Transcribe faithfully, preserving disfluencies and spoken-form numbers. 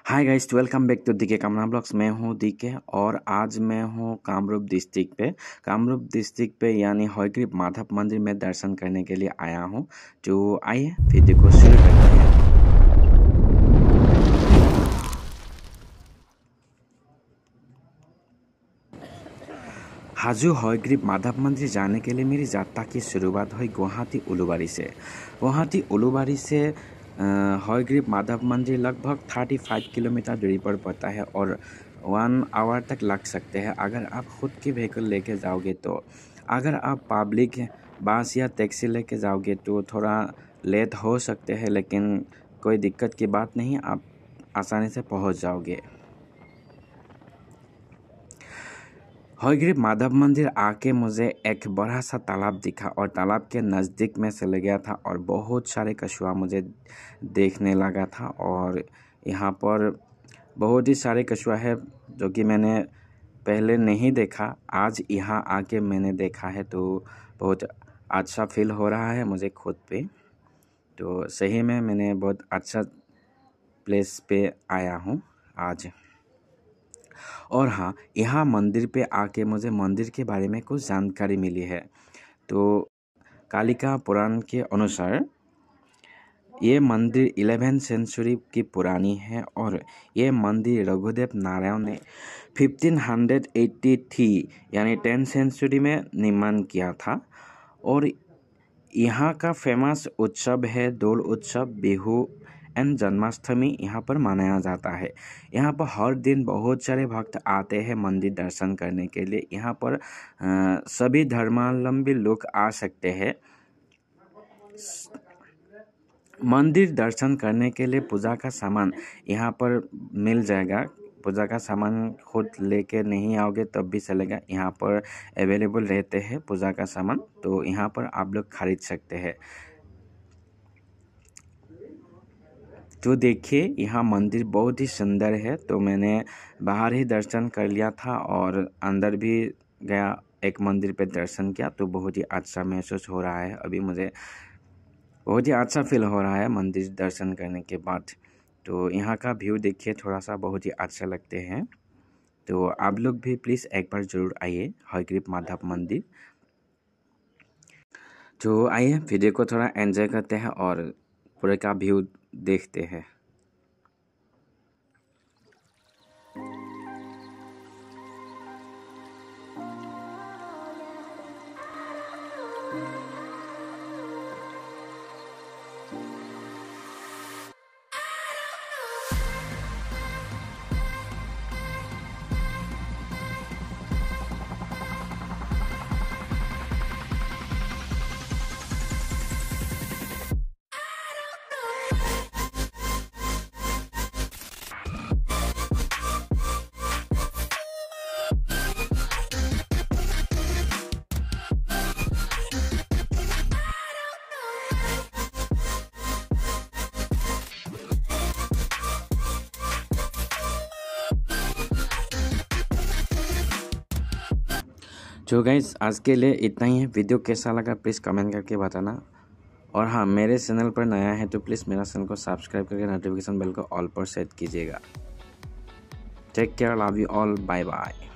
Hi guys, welcome back to DK Kamna blogs. मैं हूँ DK और आज मैं हूँ कामरूप डिस्ट्रिक्ट पे कामरूप डिस्ट्रिक्ट पे यानी हयग्रीव माधव मंदिर में दर्शन करने के लिए आया हूँ। तो आइए वीडियो को शुरू करते हैं। हाजू हयग्रीव माधव मंदिर जाने के लिए मेरी यात्रा की शुरुआत हुई गुवाहाटी उलूबाड़ी से। गुवाहाटी उलूबाड़ी से हयग्रीव माधव मंदिर लगभग पैंतीस किलोमीटर दूरी पर पड़ता है और वन आवर तक लग सकते हैं अगर आप खुद की व्हीकल लेके जाओगे तो। अगर आप पब्लिक बस या टैक्सी लेके जाओगे तो थोड़ा लेट हो सकते हैं, लेकिन कोई दिक्कत की बात नहीं, आप आसानी से पहुंच जाओगे। हयग्रीव माधव मंदिर आके मुझे एक बड़ा सा तालाब दिखा और तालाब के नज़दीक में चले गया था और बहुत सारे कछुआ मुझे देखने लगा था। और यहाँ पर बहुत ही सारे कछुआ है जो कि मैंने पहले नहीं देखा, आज यहाँ आके मैंने देखा है तो बहुत अच्छा फील हो रहा है मुझे खुद पे। तो सही में मैंने बहुत अच्छा प्लेस पे आया हूँ आज। और हाँ, यहाँ मंदिर पे आके मुझे मंदिर के बारे में कुछ जानकारी मिली है। तो कालिका पुराण के अनुसार ये मंदिर ग्यारहवीं सेंचुरी की पुरानी है और ये मंदिर रघुदेव नारायण ने पंद्रह सौ तिरासी यानी टेंथ सेंचुरी में निर्माण किया था। और यहाँ का फेमस उत्सव है दोल उत्सव, बिहू एंड जन्माष्टमी यहाँ पर मनाया जाता है। यहाँ पर हर दिन बहुत सारे भक्त आते हैं मंदिर दर्शन करने के लिए। यहाँ पर आ, सभी धर्मावलंबी लोग आ सकते हैं। मंदिर दर्शन करने के लिए पूजा का सामान यहाँ पर मिल जाएगा। पूजा का सामान खुद लेके नहीं आओगे तब भी चलेगा, यहाँ पर अवेलेबल रहते हैं पूजा का सामान, तो यहाँ पर आप लोग खरीद सकते हैं। तो देखिए, यहाँ मंदिर बहुत ही सुंदर है। तो मैंने बाहर ही दर्शन कर लिया था और अंदर भी गया, एक मंदिर पे दर्शन किया, तो बहुत ही अच्छा महसूस हो रहा है अभी मुझे। बहुत ही अच्छा फील हो रहा है मंदिर दर्शन करने के बाद। तो यहाँ का व्यू देखिए, थोड़ा सा बहुत ही अच्छा लगते हैं। तो आप लोग भी प्लीज़ एक बार ज़रूर आइए हयग्रीव माधव मंदिर। तो आइए वीडियो को थोड़ा एंजॉय करते हैं और पूरे का व्यू देखते हैं। जो गाइस, आज के लिए इतना ही है। वीडियो कैसा लगा प्लीज़ कमेंट करके बताना। और हाँ, मेरे चैनल पर नया है तो प्लीज़ मेरा चैनल को सब्सक्राइब करके नोटिफिकेशन बेल को ऑल पर सेट कीजिएगा। Take care, love you all, bye bye.